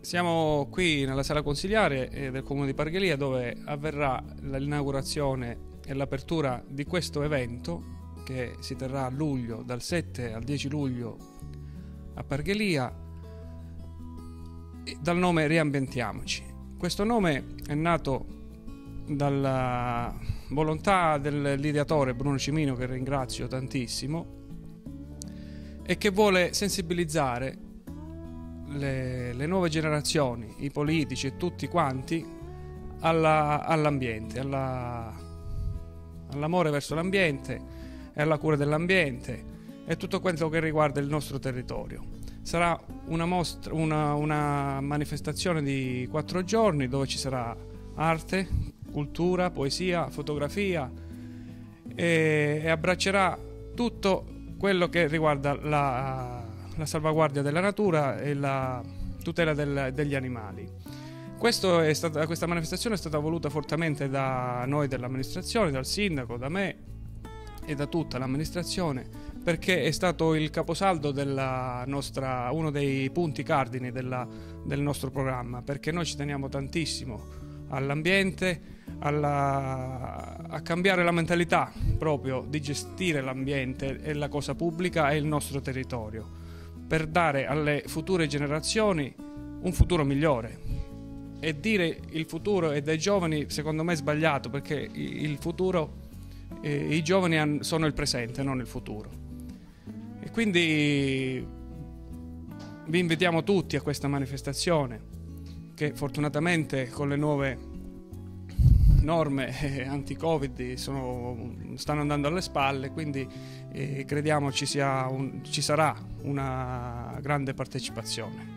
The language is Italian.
Siamo qui nella sala consiliare del Comune di Parghelia, dove avverrà l'inaugurazione e l'apertura di questo evento che si terrà a luglio, dal 7 al 10 luglio a Parghelia, dal nome Riambientiamoci. Questo nome è nato dalla volontà dell'ideatore Bruno Cimino, che ringrazio tantissimo, e che vuole sensibilizzare le nuove generazioni, i politici e tutti quanti all'ambiente, all'amore verso l'ambiente e alla cura dell'ambiente e tutto quello che riguarda il nostro territorio. Sarà una manifestazione di 4 giorni dove ci sarà arte, cultura, poesia, fotografia e abbraccerà tutto quello che riguarda la salvaguardia della natura e la tutela degli animali. Questa manifestazione è stata voluta fortemente da noi dell'amministrazione, dal sindaco, da me e da tutta l'amministrazione, perché è stato il caposaldo uno dei punti cardini del nostro programma, perché noi ci teniamo tantissimo all'ambiente, a cambiare la mentalità proprio di gestire l'ambiente e la cosa pubblica e il nostro territorio, per dare alle future generazioni un futuro migliore. E dire il futuro è dei giovani secondo me è sbagliato, perché il futuro, i giovani sono il presente, non il futuro. E quindi vi invitiamo tutti a questa manifestazione, che fortunatamente con le nuove norme anti-Covid stanno andando alle spalle, quindi crediamo ci sarà una grande partecipazione.